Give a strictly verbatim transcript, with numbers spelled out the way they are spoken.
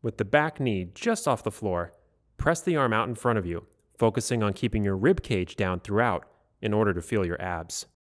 With the back knee just off the floor, press the arm out in front of you, focusing on keeping your rib cage down throughout in order to feel your abs.